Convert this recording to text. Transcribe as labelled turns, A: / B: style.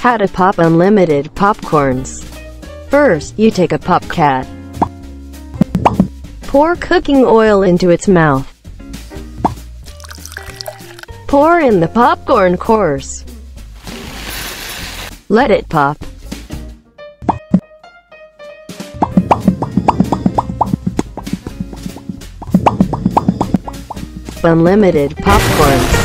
A: How to pop unlimited popcorns. First, you take a Popcat. Pour cooking oil into its mouth. Pour in the popcorn course. Let it pop. Unlimited popcorns.